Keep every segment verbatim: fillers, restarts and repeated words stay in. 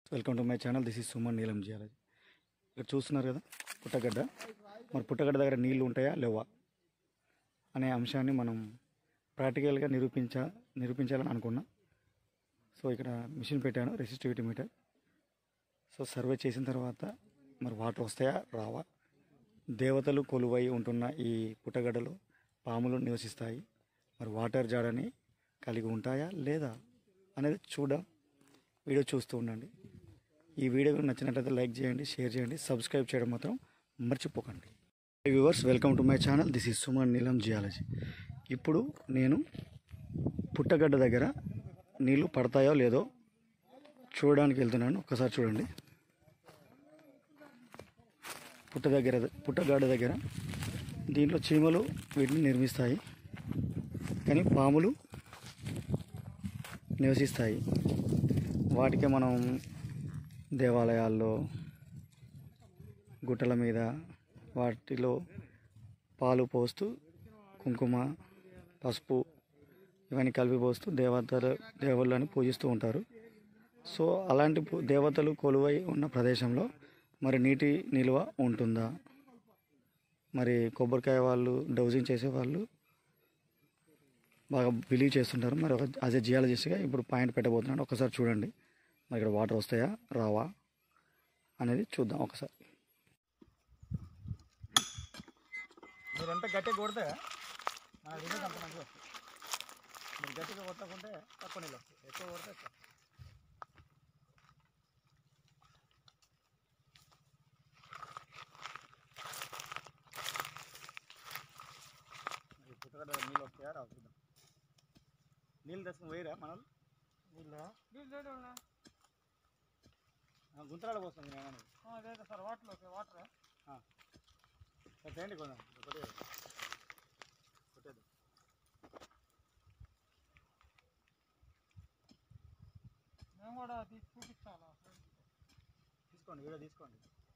Welcome to my channel. This is Suman Neelam geology. ఇక్కడ చూస్తున్నారు కదా పుట్టగడ్డ. మరి పుట్టగడ్డ దగ్గర నీళ్లు ఉంటాయా లేవా అనే అంశాన్ని మనం ప్రాక్టికల్గా నిరూపించ నిరూపించాలని అనుకున్నా. సో ఇక్కడ మిషన్ పెట్టాను, రెసిస్టివిటీ మీటర్. సో సర్వే చేసిన తర్వాత మరి వాటర్ వస్తాయా రావా, దేవతలు కొలువై ఉంటున్న ఈ పుట్టగడ్డలో పాములు నివసిస్తాయి, మరి వాటర్ జాడని కలిగి ఉంటాయా లేదా అనేది చూద్దాం. వీడియో చూస్తూ ఉండండి. ఈ వీడియో నచ్చినట్లయితే లైక్ చేయండి, షేర్ చేయండి, సబ్స్క్రైబ్ చేయడం మాత్రం మర్చిపోకండి. Viewers, welcome to my channel. This is Suman Neelam geology. ఇప్పుడు నేను పుట్టగడ్డ దగ్గర నీళ్లు పడతాయో లేదో చూడడానికి వెళ్తున్నాను. ఒక్కసారి చూడండి. పుట్ట దగ్గర పుట్టగడ్డ దగ్గర దీంట్లో చీమలు వీటిని నిర్మిస్తాయి, కానీ పాములు నివసిస్తాయి. వాటికి మనం దేవాలయాల్లో, గుట్టల మీద వాటిలో పాలు పోస్తూ కుంకుమ, పసుపు ఇవన్నీ కలిపి పోస్తూ దేవతలు దేవుళ్ళని పూజిస్తూ ఉంటారు. సో అలాంటి దేవతలు కొలువై ఉన్న ప్రదేశంలో మరి నీటి నిల్వ ఉంటుందా? మరి కొబ్బరికాయ వాళ్ళు, డౌజింగ్ చేసేవాళ్ళు బాగా బిలీవ్ చేస్తుంటారు. మరి ఒక యాజ్ ఎ జియాలజిస్ట్గా ఇప్పుడు పాయింట్ పెట్టబోతున్నాను. ఒకసారి చూడండి. మరి ఇక్కడ వాటర్ వస్తాయా రావా అనేది చూద్దాం ఒకసారి. మీరు ఎంత గట్టిగా కొడితే మన రిజల్ట్ అంత మంచిగా వస్తుంది. మీరు గట్టిగా కొట్టకుంటే తక్కువ నీళ్ళు వస్తాయి, ఎక్కువ కొడితే ఎక్కువ. పుట్టగడ్డ నీళ్ళు వస్తాయా రావు చూద్దాం. నీళ్ళు తెచ్చుకుని పోయిరా మన నీళ్ళు గుంతరాలు పోస్తుంది. అదే సార్ వాటర్ వాటర్ చేయండి కొంచెం కొట్టేది కొట్టేది మేము కూడా తీసి చూపించాలా? తీసుకోండి, వీడియో తీసుకోండి.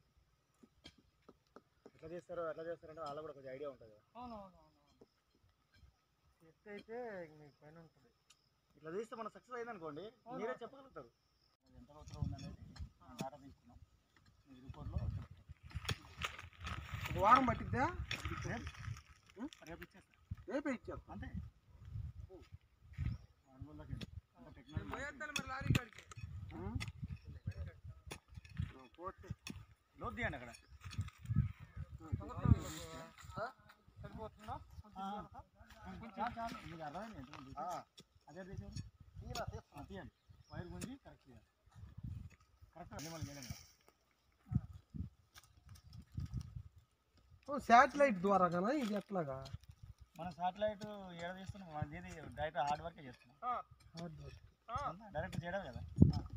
ఎట్లా చేస్తారో ఎట్లా చేస్తారంటే వాళ్ళకు కూడా కొంచెం ఐడియా ఉంటుంది. అవునవునవును, ఎట్లయితే మీకు పైన ఉంటుంది. ఇట్లా తీస్తే మనం సక్సెస్ అయిందనుకోండి, మీరే చెప్పగలుగుతారు ఎంత రోజులో ఉందనేది. డాటా తీసుకున్నాం, మీ రిపోర్ట్లో చెప్తాం. ఒక వారం పట్టిద్దా? రేపు ఇచ్చేస్తా, రేపే ఇచ్చేస్తా అంతే. లోతు తీయండి అక్కడ. సరిపోతుందా? మీకు అర్థమైంది. అదే తీసేది తీయండి, వైర్ గుంజి కరెక్ట్ చేయాలి. కరెక్ట్ అన్ని మళ్ళీ చేయలేము. శాటిలైట్ ద్వారా కదా ఇది ఎట్లాగా? మనం శాటిలైట్ ఏడ తీస్తున్నాం, ఇది డైరెక్ట్ హార్డ్ వర్కే చేస్తున్నాం. డైరెక్ట్ చేయడం కదా.